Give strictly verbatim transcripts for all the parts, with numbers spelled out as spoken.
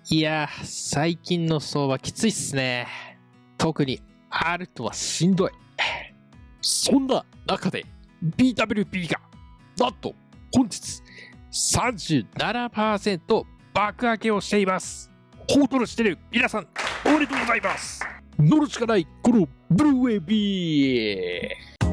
いやー、最近の相場きついっすね。特に アール とはしんどい。そんな中で ビーダブリュービー がなんと本日 さんじゅうななパーセント 爆上げをしています。ホートルしてる皆さん、おめでとうございます。乗るしかないこのブルーウェービー。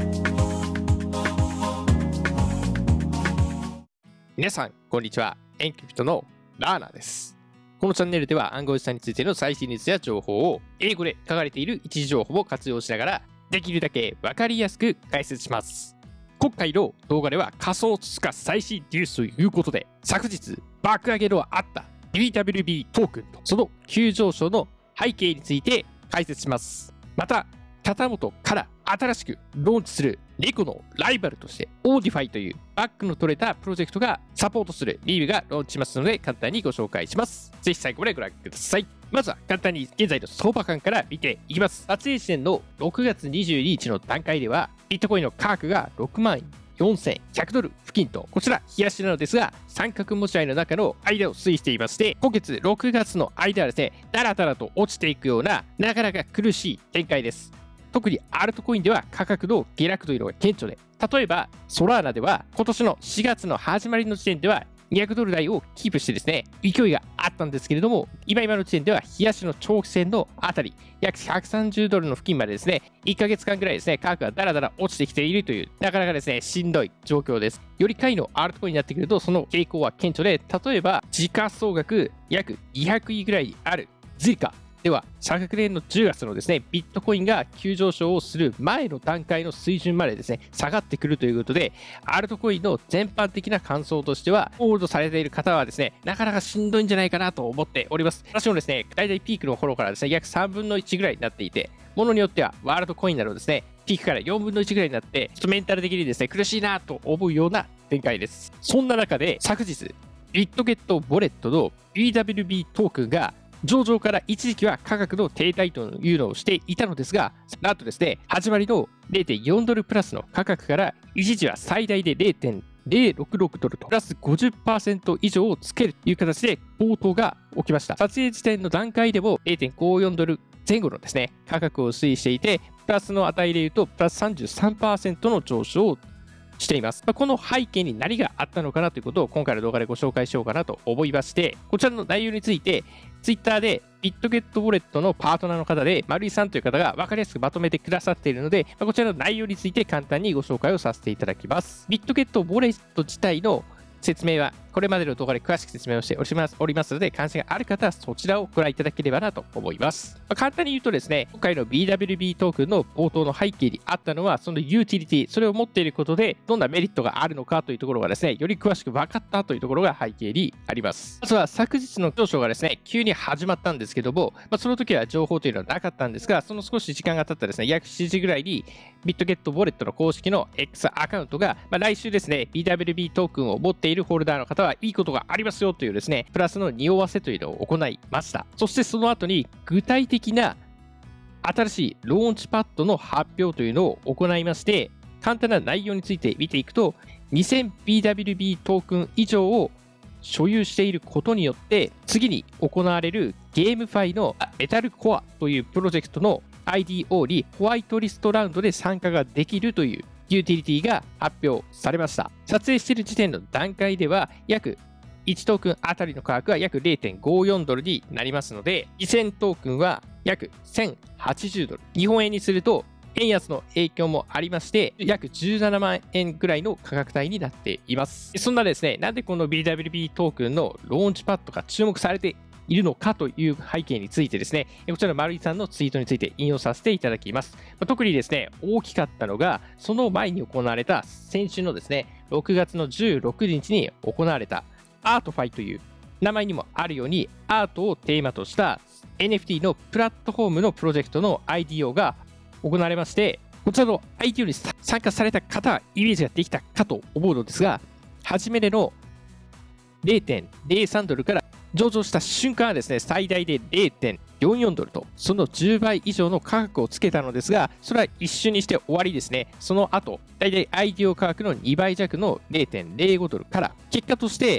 皆さんこんにちは。エンクリプトのラーナです。このチャンネルでは暗号資産についての最新ニュースや情報を英語で書かれている一時情報を活用しながらできるだけ分かりやすく解説します。今回の動画では仮想通貨最新ニュースということで、昨日爆上げのあった ビーダブリュービー トークンとその急上昇の背景について解説します。また片元から新しくローンチする猫のライバルとしてオーディファイというバックの取れたプロジェクトがサポートするリーブがローンチしますので簡単にご紹介します。ぜひ最後までご覧ください。まずは簡単に現在の相場感から見ていきます。撮影時点のろくがつにじゅうににちの段階ではビットコインの価格がろくまんよんせんひゃくドル付近と、こちら冷やしなのですが三角持ち合いの中の間を推移していまして、今月ろくがつの間はですねだらだらと落ちていくようななかなか苦しい展開です。特にアルトコインでは価格の下落というのが顕著で、例えばソラーナでは今年のしがつの始まりの時点ではにひゃくドル台をキープしてですね勢いがあったんですけれども、今今の時点では冷やしの長期戦のあたり約ひゃくさんじゅうドルの付近までですねいっかげつかんぐらいですね価格がだらだら落ちてきているという、なかなかですねしんどい状況です。より下位のアルトコインになってくるとその傾向は顕著で、例えば時価総額約にひゃくいぐらいあるズイカでは昨年のじゅうがつのですねビットコインが急上昇をする前の段階の水準までですね下がってくるということで、アルトコインの全般的な感想としてはホールドされている方はですねなかなかしんどいんじゃないかなと思っております。私もですね大体ピークの頃からですね約さんぶんのいちぐらいになっていて、ものによってはワールドコインなどですねピークからよんぶんのいちぐらいになってちょっとメンタル的にですね苦しいなと思うような展開です。そんな中で昨日ビットゲットウォレットの ビーダブリュービー トークンが上場から一時期は価格の停滞というのをしていたのですが、なんとですね始まりの れいてんよんドルプラスの価格から一時は最大で れいてんぜろろくろくドルとプラス ごじゅっパーセント 以上をつけるという形で暴騰が起きました。撮影時点の段階でも れいてんごよんドル前後のですね価格を推移していて、プラスの値でいうとプラス さんじゅうさんパーセント の上昇をしています。この背景に何があったのかなということを今回の動画でご紹介しようかなと思いまして、こちらの内容について Twitter でビットゲットウォレットのパートナーの方で丸井さんという方が分かりやすくまとめてくださっているので、こちらの内容について簡単にご紹介をさせていただきます。ビットゲットウォレット自体の説明はこれまでの動画で詳しく説明をしておりますので、関心がある方はそちらをご覧いただければなと思います。まあ、簡単に言うとですね、今回の ビーダブリュービー トークンの冒頭の背景にあったのはそのユーティリティ、それを持っていることでどんなメリットがあるのかというところがですねより詳しく分かったというところが背景にあります。まずは昨日の上昇がですね急に始まったんですけども、まあ、その時は情報というのはなかったんですが、その少し時間が経ったですね約しちじぐらいにビットゲットウォレットの公式の X アカウントが、まあ、来週ですね ビーダブリュービー トークンを持っているホルダーの方はいいことがありますよというですねプラスの匂わせというのを行いました。そしてその後に具体的な新しいローンチパッドの発表というのを行いまして、簡単な内容について見ていくと にせんビーダブリュービー トークン以上を所有していることによって次に行われるゲームファイのメタルコアというプロジェクトの アイディーオー にホワイトリストラウンドで参加ができるというユーティリティが発表されました。撮影している時点の段階では約いちトークンあたりの価格は約 れいてんごよんドルになりますので、にせんトークンは約せんはちじゅうドル、日本円にすると円安の影響もありまして約じゅうななまんえんぐらいの価格帯になっています。そんなですね、なんでこの ビーダブリュービー トークンのローンチパッドが注目されているのかという背景についてですね、こちらの丸井さんのツイートについて引用させていただきます。特にですね、大きかったのがその前に行われた先週のですねろくがつのじゅうろくにちに行われたアートファイという名前にもあるようにアートをテーマとした エヌエフティー のプラットフォームのプロジェクトの アイディーオー が行われまして、こちらの アイディーオー に参加された方はイメージができたかと思うのですが、初めでの れいてんぜろさんドルから上場した瞬間はですね最大で れいてんよんよんドルとそのじゅうばい以上の価格をつけたのですが、それは一瞬にして終わりですね。その後大体 アイディーオー 価格のにばい弱の れいてんぜろごドルから結果として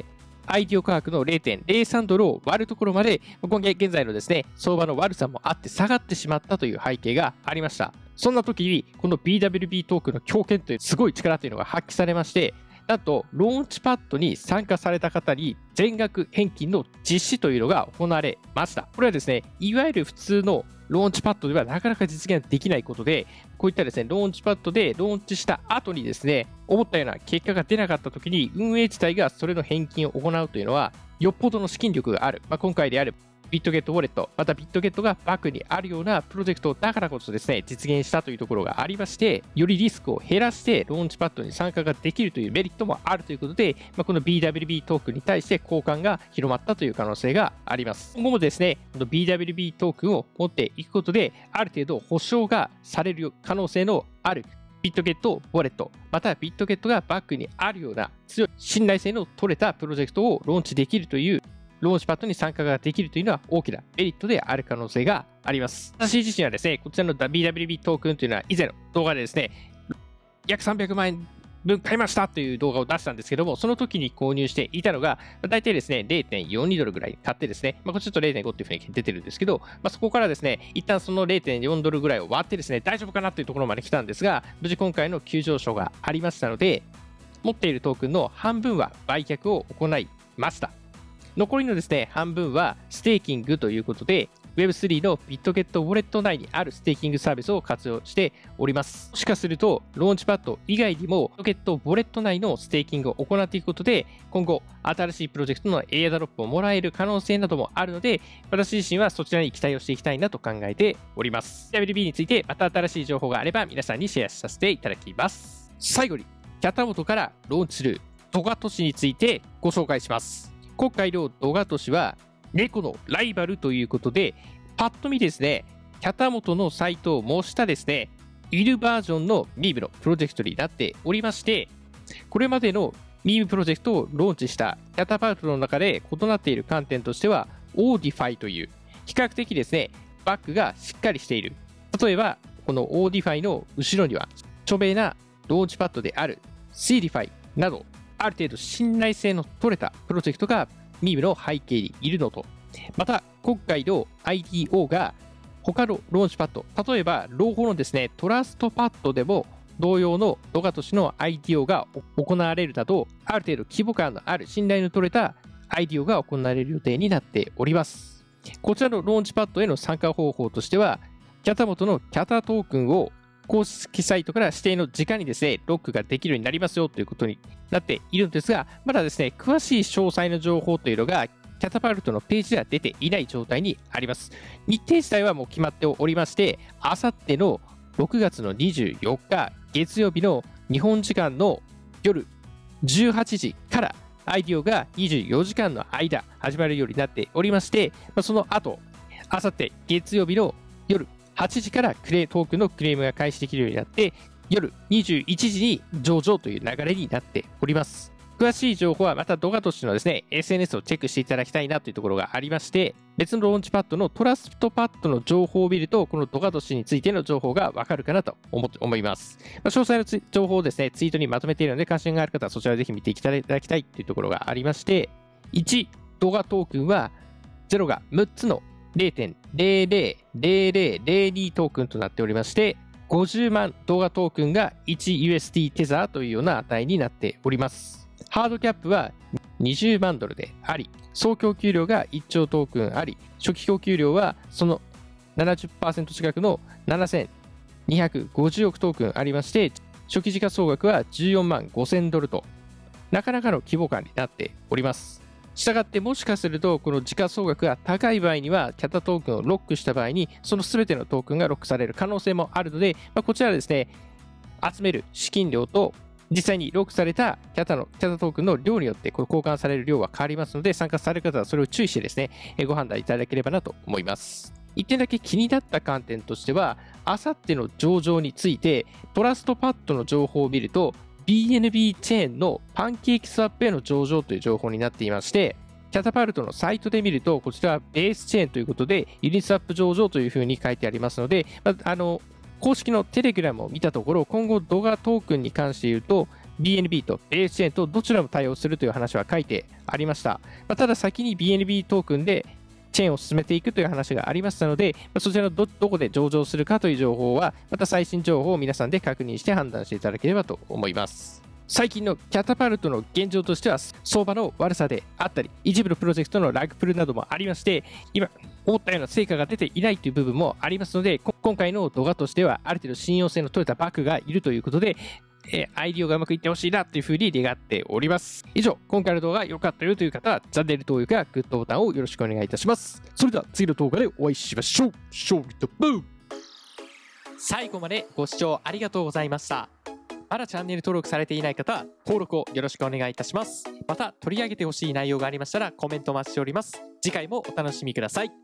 アイディオ価格の れいてんれいさん ドルを割るところまで、今現在のですね、相場の悪さもあって下がってしまったという背景がありました。そんな時に、この ビーダブリュービー トークンの強権というすごい力というのが発揮されまして、なんと、ローンチパッドに参加された方に全額返金の実施というのが行われました。これはですね、いわゆる普通のローンチパッドではなかなか実現できないことで、こういったですね、ローンチパッドでローンチした後にですね、思ったような結果が出なかった時に、運営自体がそれの返金を行うというのは、よっぽどの資金力がある。まあ、今回であれば、ビットゲットウォレット、またビットゲットがバックにあるようなプロジェクトだからこそですね、実現したというところがありまして、よりリスクを減らしてローンチパッドに参加ができるというメリットもあるということで、まあ、この ビーダブリュービー トークンに対して交換が広まったという可能性があります。今後もですね、この ビーダブリュービー トークンを持っていくことで、ある程度保証がされる可能性のあるビットゲットウォレット、またビットゲットがバックにあるような強い信頼性の取れたプロジェクトをローンチできるというローンチパッドに参加ができるというのは大きなメリットである可能性があります。私自身はですね、こちらの ビーダブリュービー トークンというのは以前の動画でですね、約さんびゃくまんえんぶん買いましたという動画を出したんですけども、その時に購入していたのが、大体ですね、れいてんよんに ドルぐらい買ってですね、まあ、これちょっと れいてんご っていうふうに出てるんですけど、まあ、そこからですね、一旦その れいてんよん ドルぐらいを割ってですね、大丈夫かなというところまで来たんですが、無事今回の急上昇がありましたので、持っているトークンの半分は売却を行いました。残りのですね、半分はステーキングということで、ウェブスリー のビットゲットウォレット内にあるステーキングサービスを活用しております。もしかすると、ローンチパッド以外にも、ビットゲットウォレット内のステーキングを行っていくことで、今後、新しいプロジェクトのエアドロップをもらえる可能性などもあるので、私自身はそちらに期待をしていきたいなと考えております。ダブリュービー についてまた新しい情報があれば、皆さんにシェアさせていただきます。最後に、キャタモトからローンチするドガトシについてご紹介します。今回のドガトシは猫のライバルということで、パッと見ですね、キャタモトのサイトを模したですね、イルバージョンのミームのプロジェクトになっておりまして、これまでのミームプロジェクトをローンチしたキャタパルトの中で異なっている観点としては、オーディファイという比較的ですね、バックがしっかりしている。例えば、このオーディファイの後ろには著名なローンチパッドであるシーディファイなど、ある程度信頼性の取れたプロジェクトがミームの背景にいるのと、また今回の アイディーオー が他のローンチパッド、例えば朗報のですね、トラストパッドでも同様のドガトシの アイディーオー が行われるなど、ある程度規模感のある信頼の取れた アイディーオー が行われる予定になっております。こちらのローンチパッドへの参加方法としては、キャタモトのキャタトークンを公式サイトから指定の時間にですね、ロックができるようになりますよということになっているんですが、まだですね、詳しい詳細の情報というのが、キャタパルトのページでは出ていない状態にあります。日程自体はもう決まっておりまして、あさってのろくがつのにじゅうよっか、月曜日の日本時間の夜じゅうはちじから、アイディオがにじゅうよじかんの間始まるようになっておりまして、その後、あさって月曜日の夜はちじからクレトークンのクレームが開始できるようになって、夜にじゅういちじに上場という流れになっております。詳しい情報はまたドガトシのですね、エスエヌエス をチェックしていただきたいなというところがありまして、別のローンチパッドのトラストパッドの情報を見ると、このドガトシについての情報がわかるかなと思って思います。まあ、詳細の情報をですね、ツイートにまとめているので、関心がある方はそちらをぜひ見ていただきたいというところがありまして、いち、ドガトークンはゼロがむっつの れいてんれいれいれいれいれいに トークンとなっておりまして、ごじゅうまん動画トークンが いちユーエスディー テザーというような値になっております。ハードキャップはにじゅうまんドルであり、総供給量がいっちょうトークンあり、初期供給量はその ななじゅっパーセント 近くのななせんにひゃくごじゅうおくトークンありまして、初期時価総額はじゅうよんまんごせんドルと、なかなかの規模感になっております。したがってもしかするとこの時価総額が高い場合にはキャタトークンをロックした場合にその全てのトークンがロックされる可能性もあるので、まあ、こちらはですね、集める資金量と実際にロックされたキャタのキャタトークンの量によってこれ交換される量は変わりますので、参加される方はそれを注意してですね、ご判断いただければなと思います。一点だけ気になった観点としては、あさっての上場についてトラストパッドの情報を見るとビーエヌビー チェーンのパンケーキスワップへの上場という情報になっていまして、キャタパルトのサイトで見ると、こちらはベースチェーンということで、ユニスワップ上場というふうに書いてありますので、まあ、あの公式のテレグラムを見たところ、今後、ドガトークンに関して言うと、 ビーエヌビー とベースチェーンとどちらも対応するという話は書いてありました。まあ、ただ先に ビーエヌビー トークンでチェーンを進めていくという話がありましたので、まあ、そちらの ど, どこで上場するかという情報は、また最新情報を皆さんで確認して判断していただければと思います。最近のキャタパルトの現状としては、相場の悪さであったり、一部のプロジェクトのラグプルなどもありまして、今、思ったような成果が出ていないという部分もありますので、今回の動画としては、ある程度信用性の取れたバックがいるということで、えー、アイディオがうまくいってほしいなというふうに願っております。以上、今回の動画良かったよという方は、チャンネル登録やグッドボタンをよろしくお願いいたします。それでは次の動画でお会いしましょう。ショートブーム。最後までご視聴ありがとうございました。まだチャンネル登録されていない方は登録をよろしくお願いいたします。また取り上げてほしい内容がありましたらコメントお待ちしております。次回もお楽しみください。